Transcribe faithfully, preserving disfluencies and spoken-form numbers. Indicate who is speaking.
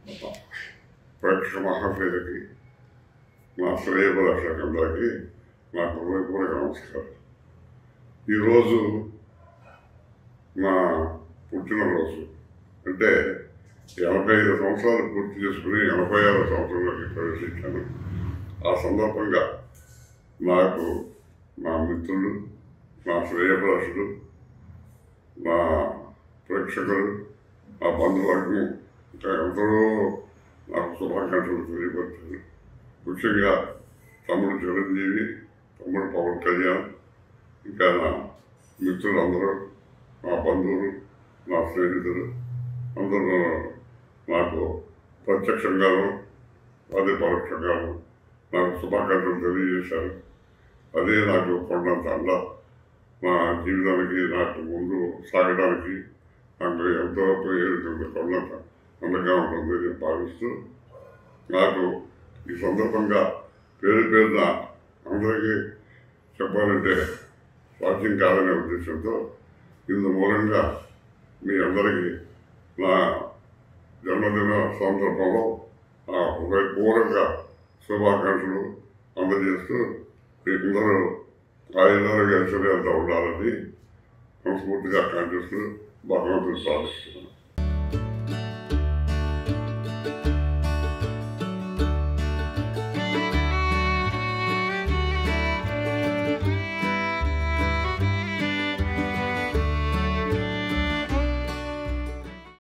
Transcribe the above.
Speaker 1: ప్రేక్షక మహాశైలకి మా శ్రేయభిలాషకందరికీ నా హృదయపూర్వక నమస్కారం. ఈరోజు నా పుట్టినరోజు, అంటే ఎనభై ఐదు సంవత్సరాలు పూర్తి చేసుకుని ఎనభై ఆరు సంవత్సరంలోకి ప్రవేశించాను. ఆ సందర్భంగా నాకు నా మిత్రులు, నా శ్రేయభిలాషులు, నా ప్రేక్షకులు, నా బంధువర్గం ఇంకా ఎందరో నాకు శుభాకాంక్షలు తెలియపరిచారు. ముఖ్యంగా తమ్ముడు చిరంజీవి, తమ్ముడు పవన్ కళ్యాణ్, ఇంకా నా మిత్రులందరూ, నా బంధువులు, నా స్నేహితులు అందరూ నాకు ప్రత్యక్షంగాను అదే పరోక్షంగాను నాకు శుభాకాంక్షలు తెలియజేశారు. అదే నాకు కొండంత అండ. నా జీవితానికి నాకు ముందు సాగడానికి నాకు ఎంతో ప్రయోజనం కొండంత అండగా ఉంటుందని భావిస్తూ, నాకు ఈ సందర్భంగా పేరు పేరున అందరికీ చెప్పాలంటే సాధ్యం కాదనే ఉద్దేశంతో ఇందు మూలంగా మీ అందరికీ నా జన్మదిన సందర్భంలో ఆ హృదయపూర్వక శుభాకాంక్షలు అందజేస్తూ మీకందరూ ఆయుధాలుగా ఐశ్వర్యాలతో ఉండాలని మనస్ఫూర్తిగా కాంక్షిస్తూ భగవంతుడు ప్రార్థిస్తున్నాను.